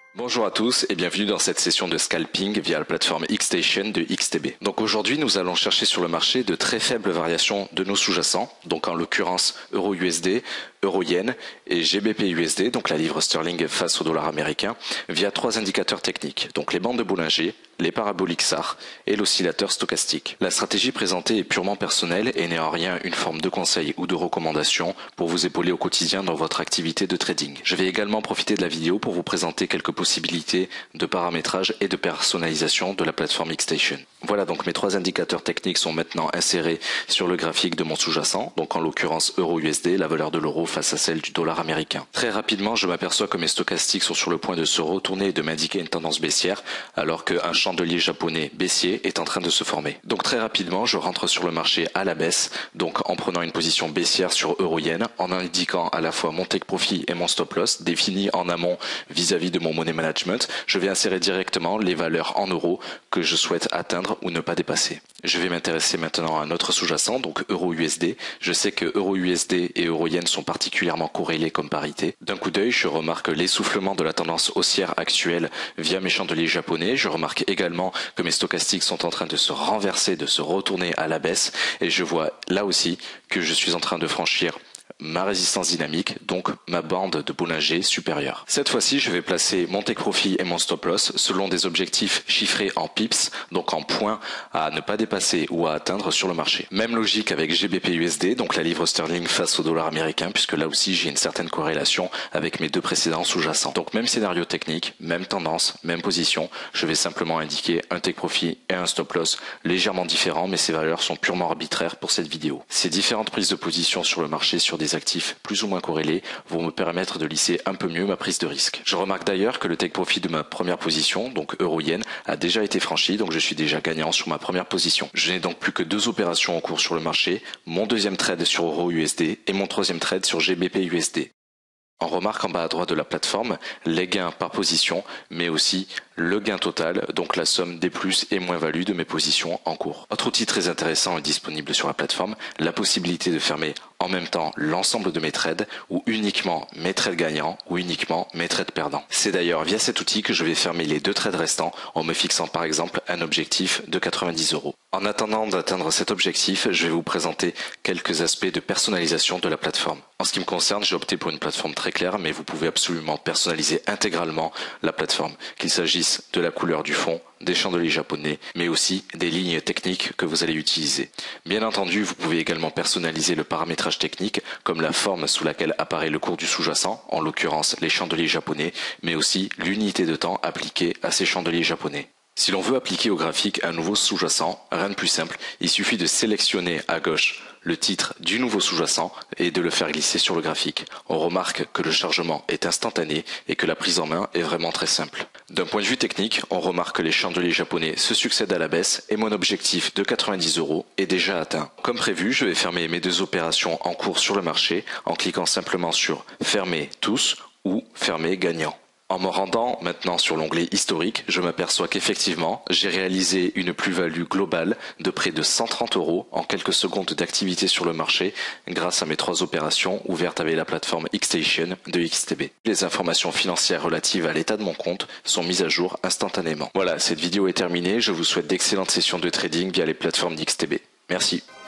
Bonjour à tous et bienvenue dans cette session de scalping via la plateforme Xstation de XTB. Donc aujourd'hui nous allons chercher sur le marché de très faibles variations de nos sous-jacents, donc en l'occurrence Euro-USD, Euro-Yen et GBP-USD, donc la livre sterling face au dollar américain, via trois indicateurs techniques, donc les bandes de Bollinger, les paraboliques SAR et l'oscillateur stochastique. La stratégie présentée est purement personnelle et n'est en rien une forme de conseil ou de recommandation pour vous épauler au quotidien dans votre activité de trading. Je vais également profiter de la vidéo pour vous présenter quelques possibilités de paramétrage et de personnalisation de la plateforme Xstation. Voilà, donc mes trois indicateurs techniques sont maintenant insérés sur le graphique de mon sous-jacent, donc en l'occurrence Euro-USD, la valeur de l'euro face à celle du dollar américain. Très rapidement, je m'aperçois que mes stochastiques sont sur le point de se retourner et de m'indiquer une tendance baissière, alors qu'un chandelier japonais baissier est en train de se former. Donc très rapidement, je rentre sur le marché à la baisse, donc en prenant une position baissière sur Euro-Yen, en indiquant à la fois mon take profit et mon stop loss, défini en amont vis-à-vis de mon money management. Je vais insérer directement les valeurs en euros que je souhaite atteindre ou ne pas dépasser. Je vais m'intéresser maintenant à un autre sous-jacent, donc Euro-USD. Je sais que Euro-USD et Euro-Yen sont particulièrement corrélés comme parité. D'un coup d'œil, je remarque l'essoufflement de la tendance haussière actuelle via mes chandeliers japonais. Je remarque également que mes stochastiques sont en train de se renverser, de se retourner à la baisse. Et je vois là aussi que je suis en train de franchir ma résistance dynamique, donc ma bande de Bollinger supérieure. Cette fois-ci, je vais placer mon take profit et mon stop loss selon des objectifs chiffrés en pips, donc en points à ne pas dépasser ou à atteindre sur le marché. Même logique avec GBP-USD, donc la livre sterling face au dollar américain, puisque là aussi j'ai une certaine corrélation avec mes deux précédents sous-jacents. Donc même scénario technique, même tendance, même position, je vais simplement indiquer un take profit et un stop loss légèrement différents, mais ces valeurs sont purement arbitraires pour cette vidéo. Ces différentes prises de position sur le marché sur des actifs plus ou moins corrélés vont me permettre de lisser un peu mieux ma prise de risque. Je remarque d'ailleurs que le take profit de ma première position, donc Euro-Yen, a déjà été franchi, donc je suis déjà gagnant sur ma première position. Je n'ai donc plus que deux opérations en cours sur le marché, mon deuxième trade sur Euro-USD et mon troisième trade sur GBP-USD. On remarque en bas à droite de la plateforme les gains par position, mais aussi le gain total, donc la somme des plus et moins-values de mes positions en cours. Autre outil très intéressant est disponible sur la plateforme, la possibilité de fermer en même temps l'ensemble de mes trades ou uniquement mes trades gagnants ou uniquement mes trades perdants. C'est d'ailleurs via cet outil que je vais fermer les deux trades restants en me fixant par exemple un objectif de 90 €. En attendant d'atteindre cet objectif, je vais vous présenter quelques aspects de personnalisation de la plateforme. En ce qui me concerne, j'ai opté pour une plateforme très claire, mais vous pouvez absolument personnaliser intégralement la plateforme, qu'il s'agisse de la couleur du fond, des chandeliers japonais, mais aussi des lignes techniques que vous allez utiliser. Bien entendu, vous pouvez également personnaliser le paramétrage technique, comme la forme sous laquelle apparaît le cours du sous-jacent, en l'occurrence les chandeliers japonais, mais aussi l'unité de temps appliquée à ces chandeliers japonais. Si l'on veut appliquer au graphique un nouveau sous-jacent, rien de plus simple, il suffit de sélectionner à gauche le titre du nouveau sous-jacent et de le faire glisser sur le graphique. On remarque que le chargement est instantané et que la prise en main est vraiment très simple. D'un point de vue technique, on remarque que les chandeliers japonais se succèdent à la baisse et mon objectif de 90 € est déjà atteint. Comme prévu, je vais fermer mes deux opérations en cours sur le marché en cliquant simplement sur Fermer tous ou Fermer gagnant. En me rendant maintenant sur l'onglet historique, je m'aperçois qu'effectivement, j'ai réalisé une plus-value globale de près de 130 € en quelques secondes d'activité sur le marché grâce à mes trois opérations ouvertes avec la plateforme Xstation de XTB. Les informations financières relatives à l'état de mon compte sont mises à jour instantanément. Voilà, cette vidéo est terminée. Je vous souhaite d'excellentes sessions de trading via les plateformes d'XTB. Merci.